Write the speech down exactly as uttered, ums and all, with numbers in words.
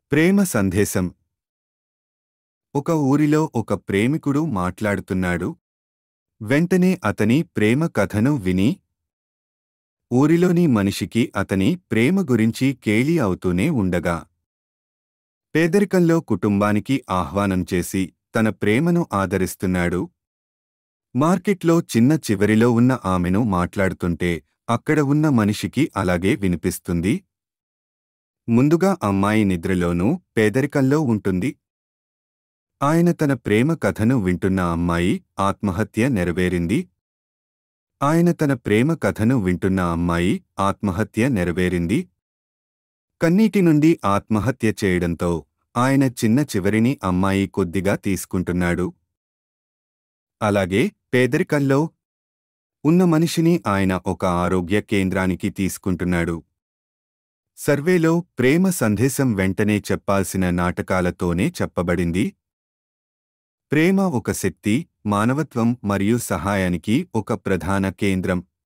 ప్రేమ సందేశం. ఒక ఊరిలో ఒక ప్రేమికుడు మాట్లాడుతున్నాడు. వెంటనే అతని ప్రేమ కథను విని ఊరిలోని మనిషికి అతని ప్రేమ గురించి కేళి అవుతూనే ఉండగా పేదరికంలో కుటుంబానికి ఆహ్వానం చేసి తన ప్రేమను ఆదరిస్తున్నాడు. మార్కెట్లో చిన్న చివరిలో ఉన్న ఆమెను మాట్లాడుతుంటే అక్కడ ఉన్న మనిషికి అలాగే వినిపిస్తుంది. ముందుగా అమ్మాయి నిద్రలోనూ పేదరికంలో ఉంటుంది. ఆయన తన ప్రేమ కథను వింటున్న అమ్మాయి ఆత్మహత్య నెరవేరింది. ఆయన తన ప్రేమ కథను వింటున్న అమ్మాయి ఆత్మహత్య నెరవేరింది. కన్నీటి నుండి ఆత్మహత్య చేయడంతో ఆయన చిన్న చివరిని అమ్మాయి కొద్దిగా తీసుకుంటున్నాడు. అలాగే పేదరికంలో ఉన్న మనిషిని ఆయన ఒక ఆరోగ్య కేంద్రానికి తీసుకుంటున్నాడు. సర్వేలో ప్రేమ సందేశం వెంటనే చెప్పాల్సిన నాటకాలతోనే చెప్పబడింది. ప్రేమ ఒక శక్తి, మానవత్వం మరియు సహాయానికి ఒక ప్రధాన కేంద్రం.